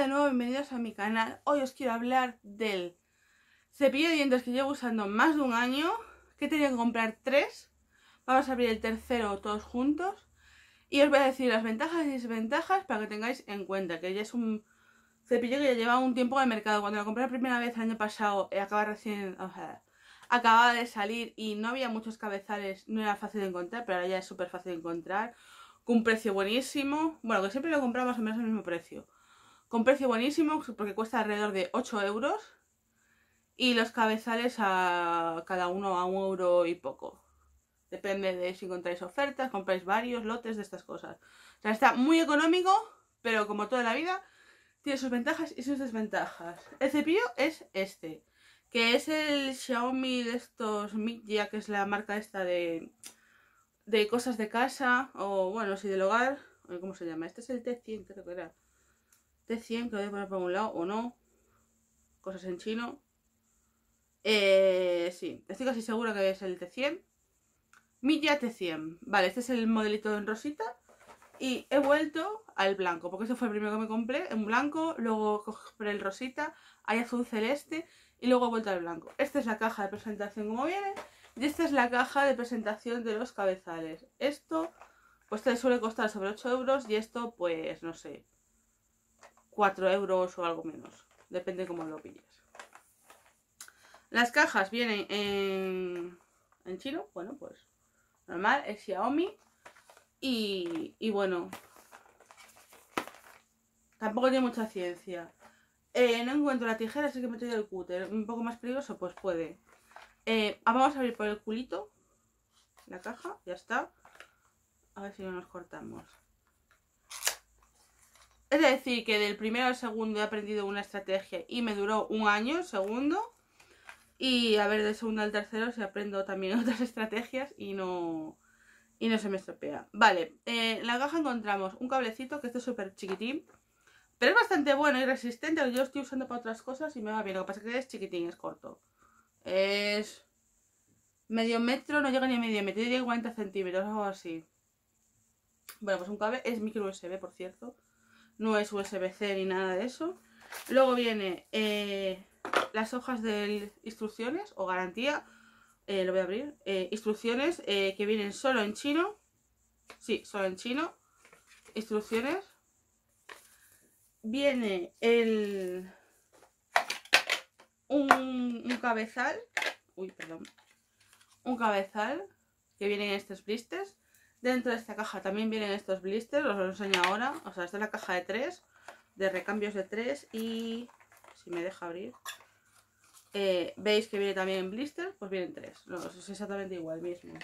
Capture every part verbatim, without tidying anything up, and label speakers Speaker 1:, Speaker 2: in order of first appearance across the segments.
Speaker 1: de nuevo, bienvenidos a mi canal. Hoy os quiero hablar del cepillo de dientes que llevo usando más de un año, que he tenido que comprar tres. Vamos a abrir el tercero todos juntos y os voy a decir las ventajas y desventajas para que tengáis en cuenta que ya es un cepillo que ya lleva un tiempo en el mercado. Cuando lo compré la primera vez el año pasado, eh, acaba recién, o sea, acababa de salir y no había muchos cabezales, no era fácil de encontrar, pero ahora ya es súper fácil de encontrar, con un precio buenísimo. Bueno, que siempre lo compramos más o menos al mismo precio. Con precio buenísimo, porque cuesta alrededor de ocho euros. Y los cabezales a cada uno a un euro y poco. Depende de si encontráis ofertas, compráis varios lotes de estas cosas. O sea, está muy económico, pero como toda la vida, tiene sus ventajas y sus desventajas. El cepillo es este, que es el Xiaomi de estos Mijia, que es la marca esta de, de cosas de casa, o bueno, si del hogar. ¿Cómo se llama? Este es el T cien, creo que era. T cien, que lo voy a poner por un lado, o no. Cosas en chino. Eh, sí, estoy casi segura que es el T cien. Mijia T cien. Vale, este es el modelito en rosita. Y he vuelto al blanco, porque este fue el primero que me compré, en blanco. Luego compré el rosita, hay azul celeste. Y luego he vuelto al blanco. Esta es la caja de presentación como viene. Y esta es la caja de presentación de los cabezales. Esto, pues te suele costar sobre ocho euros. Y esto, pues, no sé, cuatro euros o algo menos. Depende cómo lo pilles. Las cajas vienen en, en chino. Bueno, pues normal, es Xiaomi. Y, y bueno, tampoco tiene mucha ciencia. Eh, no encuentro la tijera, así que me he traído el cúter. Un poco más peligroso, pues puede. Eh, vamos a abrir por el culito la caja, ya está. A ver si no nos cortamos. Es decir, que del primero al segundo he aprendido una estrategia y me duró un año el segundo. Y a ver, del segundo al tercero si aprendo también otras estrategias y no, y no se me estropea. Vale, eh, en la caja encontramos un cablecito que este es súper chiquitín. Pero es bastante bueno y resistente. Yo lo estoy usando para otras cosas y me va bien. Lo que pasa es que es chiquitín, es corto. Es medio metro, no llega ni a medio metro, diría cuarenta centímetros, algo así. Bueno, pues un cable, es micro U S B, por cierto. No es U S B C ni nada de eso. Luego viene eh, las hojas de instrucciones o garantía. Eh, lo voy a abrir. Eh, instrucciones eh, que vienen solo en chino. Sí, solo en chino. Instrucciones. Viene el un, un cabezal. Uy, perdón. Un cabezal que viene en estos blisters. Dentro de esta caja también vienen estos blisters. Os los enseño ahora. O sea, esta es la caja de tres. De recambios de tres. Y si me deja abrir. Eh, Veis que viene también en blister. Pues vienen tres. No, es exactamente igual mismo.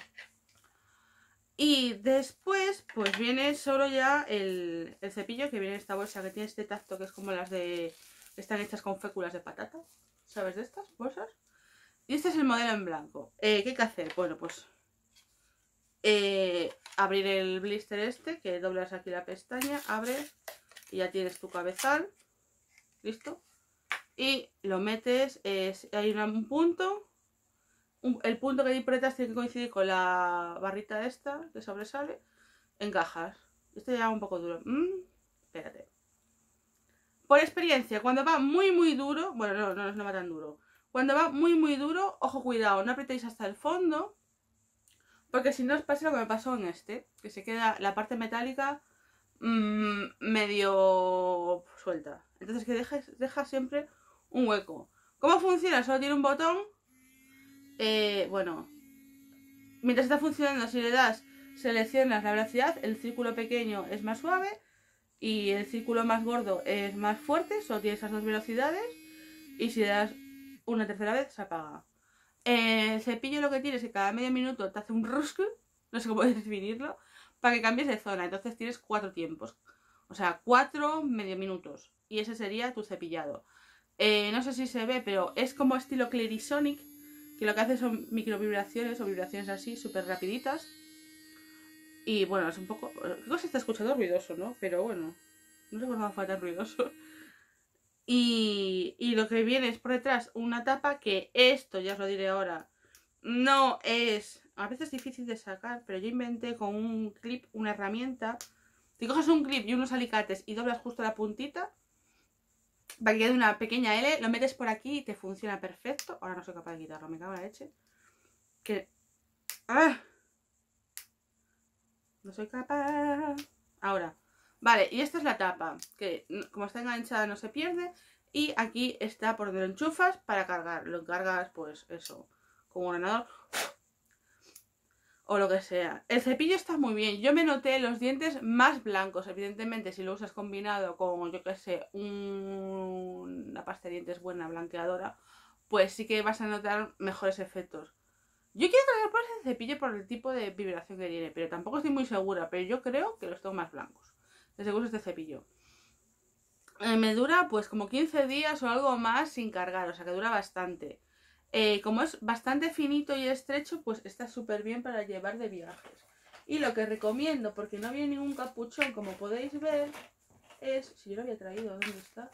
Speaker 1: Y después, pues viene solo ya el, el cepillo que viene en esta bolsa que tiene este tacto que es como las de... Están hechas con féculas de patata. ¿Sabes de estas bolsas? Y este es el modelo en blanco. Eh, ¿Qué hay que hacer? Bueno, pues... Eh, abrir el blister este, que doblas aquí la pestaña, abres y ya tienes tu cabezal. ¿Listo? Y lo metes, eh, hay un punto... El punto que hay por detrás tiene que coincidir con la barrita esta que sobresale. Encajas. Este ya va un poco duro. Mm, espérate. Por experiencia, cuando va muy muy duro, bueno, no, no, no va tan duro. Cuando va muy muy duro, ojo, cuidado, no apretéis hasta el fondo. Porque si no os pasa lo que me pasó en este, que se queda la parte metálica mmm, medio suelta. Entonces que dejes, deja siempre un hueco. ¿Cómo funciona? Solo tiene un botón. Eh, bueno, mientras está funcionando, si le das, seleccionas la velocidad, el círculo pequeño es más suave y el círculo más gordo es más fuerte, solo tiene esas dos velocidades y si le das una tercera vez se apaga. Eh, el cepillo lo que tiene es que cada medio minuto te hace un rusco, no sé cómo definirlo, para que cambies de zona, entonces tienes cuatro tiempos, o sea, cuatro medio minutos y ese sería tu cepillado. Eh, no sé si se ve, pero es como estilo Clarisonic, que lo que hace son micro vibraciones o vibraciones así, súper rapiditas. Y bueno, es un poco... Creo que se está escuchando ruidoso, ¿no? Pero bueno, no recordaba que fuera tan ruidoso. Y, y lo que viene es por detrás una tapa que esto, ya os lo diré ahora, no es... A veces es difícil de sacar, pero yo inventé con un clip, una herramienta. Si coges un clip y unos alicates y doblas justo la puntita, para que quede una pequeña L, lo metes por aquí y te funciona perfecto. Ahora no soy capaz de quitarlo, me cago en la leche. Que... ¡Ah! No soy capaz. Ahora, vale, y esta es la tapa, que como está enganchada no se pierde. Y aquí está por donde lo enchufas para cargar. Lo cargas, pues eso, con un ordenador o lo que sea. El cepillo está muy bien. Yo me noté los dientes más blancos. Evidentemente, si lo usas combinado con, yo que sé, un... una pasta de dientes buena, blanqueadora, pues sí que vas a notar mejores efectos. Yo quiero creer por ese cepillo por el tipo de vibración que tiene, pero tampoco estoy muy segura. Pero yo creo que los tengo más blancos desde que uso este cepillo. Eh, me dura pues como quince días o algo más sin cargar, o sea que dura bastante. Eh, como es bastante finito y estrecho, pues está súper bien para llevar de viajes. Y lo que recomiendo, porque no viene ningún capuchón, como podéis ver, es... Si yo lo había traído, ¿dónde está?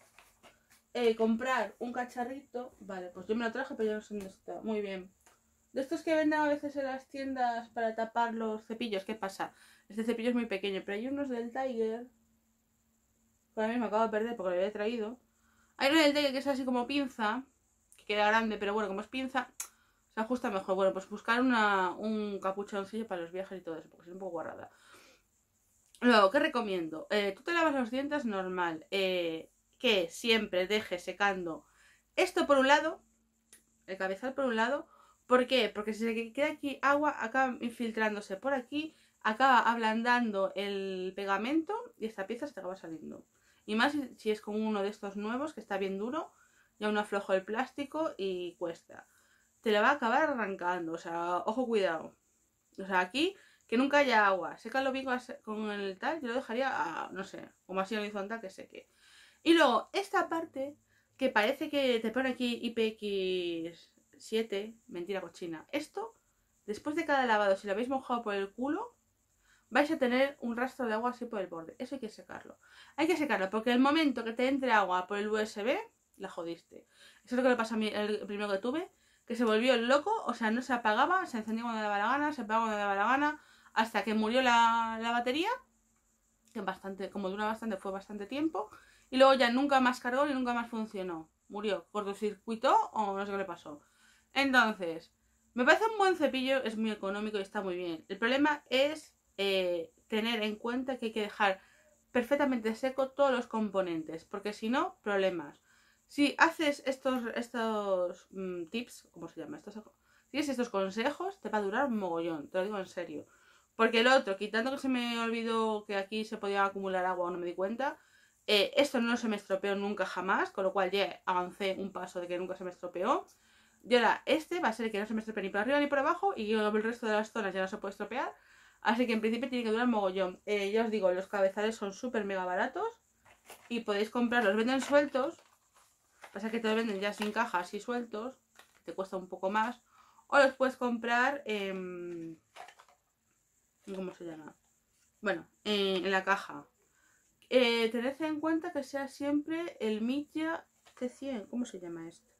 Speaker 1: Eh, comprar un cacharrito. Vale, pues yo me lo traje, pero yo no sé dónde está. Muy bien. De estos que venden a veces en las tiendas para tapar los cepillos, ¿qué pasa? Este cepillo es muy pequeño, pero hay unos del Tiger... Ahora mismo acabo de perder porque lo había traído. Hay uno del Tiger que es así como pinza, que queda grande, pero bueno, como es pinza, se ajusta mejor. Bueno, pues buscar una, un capuchoncillo para los viajes y todo eso, porque es un poco guarrada. Luego, ¿qué recomiendo? Eh, tú te lavas los dientes normal, eh, que siempre dejes secando esto por un lado, el cabezal por un lado. ¿Por qué? Porque si se queda aquí agua, acaba infiltrándose por aquí, acaba ablandando el pegamento y esta pieza se te acaba saliendo. Y más si es con uno de estos nuevos que está bien duro, ya uno aflojo el plástico y cuesta. Te la va a acabar arrancando, o sea, ojo, cuidado. O sea, aquí que nunca haya agua, sécalo bien con el tal, yo lo dejaría, a, no sé, como así en horizontal que seque. Y luego, esta parte que parece que te pone aquí I P X siete, mentira cochina. Esto, después de cada lavado, si lo habéis mojado por el culo, vais a tener un rastro de agua así por el borde. Eso hay que secarlo. Hay que secarlo porque el momento que te entre agua por el U S B, la jodiste. Eso es lo que le pasó a mí el primero que tuve, que se volvió loco, o sea, no se apagaba, se encendía cuando le daba la gana, se apagaba cuando le daba la gana, hasta que murió la, la batería, que bastante, como dura bastante, fue bastante tiempo, y luego ya nunca más cargó y nunca más funcionó. Murió, cortocircuitó o no sé qué le pasó. Entonces, me parece un buen cepillo, es muy económico y está muy bien. El problema es eh, tener en cuenta que hay que dejar perfectamente seco todos los componentes, porque si no, problemas. Si haces estos, estos mmm, tips, ¿cómo se llama? Estos, si tienes estos consejos, te va a durar un mogollón, te lo digo en serio. Porque el otro, quitando que se me olvidó que aquí se podía acumular agua o no me di cuenta, eh, esto no se me estropeó nunca jamás, con lo cual ya avancé un paso de que nunca se me estropeó. Y ahora este va a ser el que no se me estropee ni por arriba ni por abajo y el resto de las zonas ya no se puede estropear. Así que en principio tiene que durar mogollón. Eh, ya os digo, los cabezales son súper mega baratos y podéis comprarlos, venden sueltos. Pasa que te los venden ya sin caja, así sueltos, que te cuesta un poco más. O los puedes comprar en... ¿cómo se llama? Bueno, eh, en la caja. Eh, tened en cuenta que sea siempre el Milla T cien. ¿Cómo se llama este?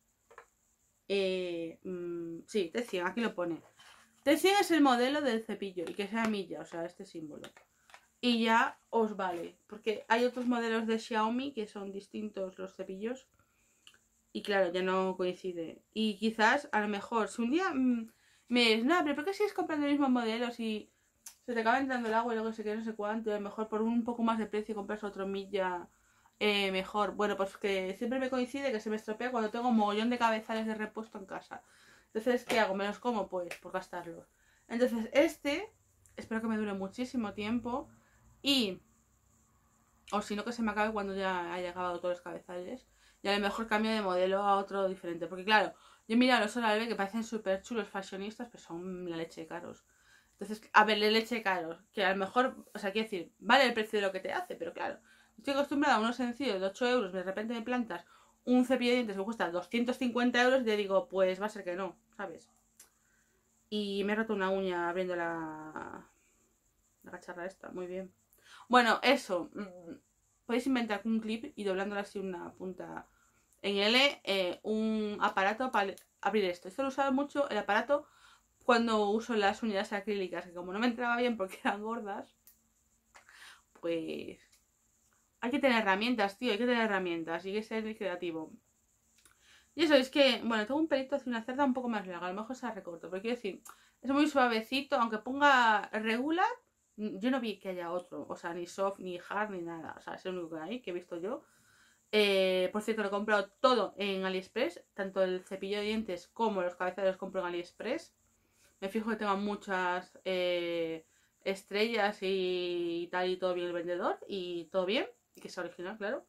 Speaker 1: Eh, mmm, sí, T cien, aquí lo pone. T cien es el modelo del cepillo y que sea Milla, o sea, este símbolo. Y ya os vale, porque hay otros modelos de Xiaomi que son distintos los cepillos. Y claro, ya no coincide. Y quizás, a lo mejor, si un día mmm, me dices, no, pero ¿por qué sigues comprando el mismo modelo si se te acaba entrando el agua y luego se queda no sé cuánto? Y a lo mejor por un poco más de precio compras otro Milla eh, mejor. Bueno, pues que siempre me coincide que se me estropea cuando tengo un mogollón de cabezales de repuesto en casa. Entonces, ¿qué hago? ¿Me los como? Pues por gastarlos. Entonces, este, espero que me dure muchísimo tiempo. Y, o si no, que se me acabe cuando ya haya acabado todos los cabezales. Y a lo mejor cambio de modelo a otro diferente. Porque claro, yo miro a los Oral-B que parecen súper chulos, fashionistas, pero son la leche de caros. Entonces, a ver, la leche de caros. Que a lo mejor, o sea, quiero decir, vale el precio de lo que te hace, pero claro, estoy acostumbrada a unos sencillos de ocho euros, de repente me plantas un cepillo de dientes que cuesta doscientos cincuenta euros y te digo, pues va a ser que no, ¿sabes? Y me he roto una uña abriendo la, la cacharra esta, muy bien. Bueno, eso. Podéis inventar un clip y doblándola así una punta en L, eh, un aparato para abrir esto. Esto lo he usado mucho, el aparato, cuando uso las unidades acrílicas, que como no me entraba bien porque eran gordas, pues hay que tener herramientas, tío, hay que tener herramientas, y hay que ser creativo. Y eso, es que, bueno, tengo un pelito hacia una cerda un poco más larga, a lo mejor se la recorto, pero quiero decir, es muy suavecito, aunque ponga regular, yo no vi que haya otro, o sea, ni soft, ni hard, ni nada, o sea, es el único que hay, que he visto yo. Eh, por cierto, lo he comprado todo en AliExpress, tanto el cepillo de dientes como los cabezales los compro en AliExpress. Me fijo que tengan muchas eh, estrellas y tal, y todo bien el vendedor, y todo bien, y que sea original, claro.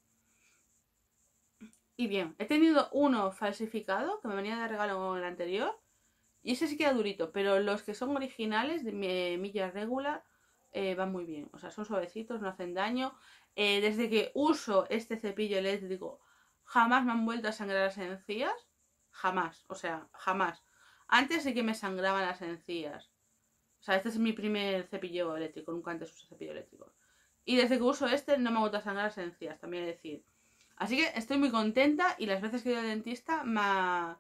Speaker 1: Y bien, he tenido uno falsificado que me venía de regalo en el anterior. Y ese sí queda durito, pero los que son originales de mi milla regular eh, van muy bien. O sea, son suavecitos, no hacen daño. Eh, desde que uso este cepillo eléctrico, jamás me han vuelto a sangrar las encías. Jamás, o sea, jamás. Antes sí que me sangraban las encías. O sea, este es mi primer cepillo eléctrico, nunca antes usé cepillo eléctrico. Y desde que uso este no me ha vuelto a sangrar las encías, también he de decir. Así que estoy muy contenta y las veces que he ido al dentista me ha...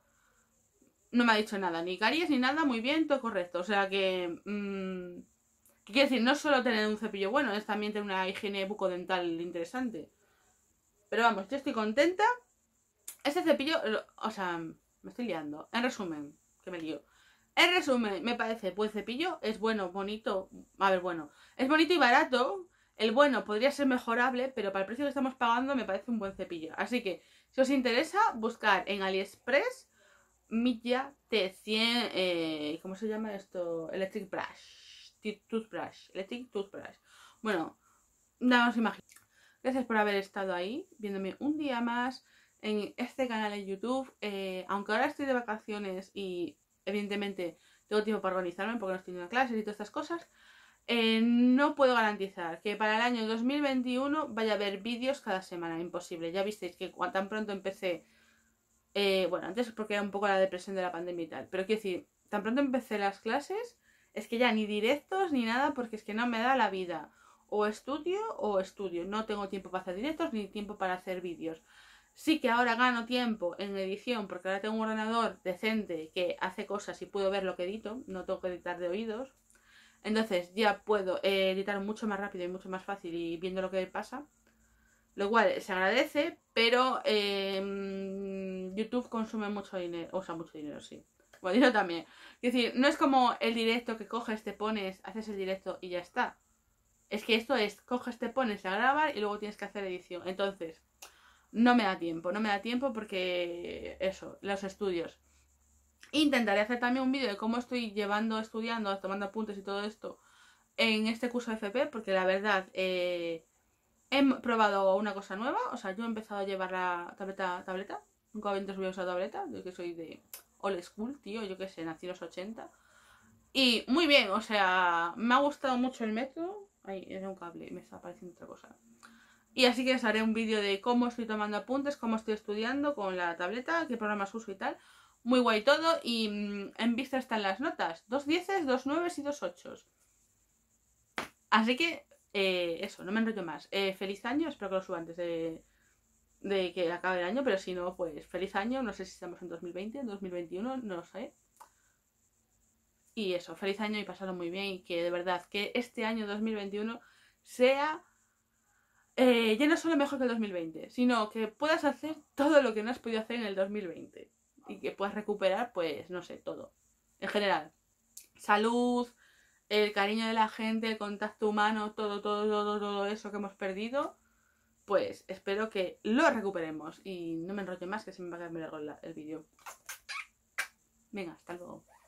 Speaker 1: no me ha dicho nada, ni caries ni nada, muy bien, todo correcto. O sea que... Mmm, ¿qué quiere decir? No solo tener un cepillo bueno, es también tener una higiene bucodental interesante. Pero vamos, yo estoy contenta. Este cepillo, o sea, me estoy liando. En resumen, que me lío. En resumen, me parece buen cepillo, es bueno, bonito. A ver, bueno, es bonito y barato. El bueno podría ser mejorable, pero para el precio que estamos pagando me parece un buen cepillo. Así que, si os interesa, buscar en AliExpress Milla T cien, eh, ¿cómo se llama esto? Electric Brush, Toothbrush, Electric Toothbrush. Bueno, nada os imagináis. Gracias por haber estado ahí, viéndome un día más en este canal de YouTube. Eh, aunque ahora estoy de vacaciones y evidentemente tengo tiempo para organizarme porque no estoy en clases y todas estas cosas, eh, no puedo garantizar que para el año dos mil veintiuno vaya a haber vídeos cada semana. Imposible. Ya visteis que tan pronto empecé... Eh, bueno, antes porque era un poco la depresión de la pandemia y tal. Pero quiero decir, tan pronto empecé las clases, es que ya ni directos ni nada, porque es que no me da la vida. O estudio o estudio. No tengo tiempo para hacer directos ni tiempo para hacer vídeos. Sí que ahora gano tiempo en edición, porque ahora tengo un ordenador decente que hace cosas y puedo ver lo que edito. No tengo que editar de oídos. Entonces ya puedo eh, editar mucho más rápido y mucho más fácil y viendo lo que pasa. Lo cual se agradece, pero eh, YouTube consume mucho dinero. O sea, mucho dinero, sí. Bueno, dinero también. Es decir, no es como el directo que coges, te pones, haces el directo y ya está. Es que esto es, coges, te pones a grabar y luego tienes que hacer edición. Entonces, no me da tiempo. No me da tiempo porque, eso, los estudios. Intentaré hacer también un vídeo de cómo estoy llevando, estudiando, tomando apuntes y todo esto en este curso de F P, porque la verdad... Eh, he probado una cosa nueva, o sea, yo he empezado a llevar la tableta, tableta, nunca antes había usado tableta, yo que soy de old school, tío, yo que sé, nací en los ochenta. Y muy bien, o sea, me ha gustado mucho el método. Ahí, era un cable, me está apareciendo otra cosa. Y así que os haré un vídeo de cómo estoy tomando apuntes, cómo estoy estudiando con la tableta, qué programas uso y tal. Muy guay todo, y mmm, en vista están las notas, dos dieces, dos nueves y dos ochos. Así que... Eh, eso, no me enrollo más. Eh, feliz año, espero que lo suba antes de, de que acabe el año, pero si no, pues feliz año. No sé si estamos en dos mil veinte, en dos mil veintiuno, no lo sé. Y eso, feliz año y pasarlo muy bien. Y que de verdad, que este año dos mil veintiuno sea eh, ya no solo mejor que el dos mil veinte, sino que puedas hacer todo lo que no has podido hacer en el dos mil veinte. Y que puedas recuperar, pues, no sé, todo. En general, salud, el cariño de la gente, el contacto humano, todo, todo, todo, todo eso que hemos perdido, pues espero que lo recuperemos. Y no me enrollo más, que se me va a quedar muy largo el, el vídeo. Venga, hasta luego.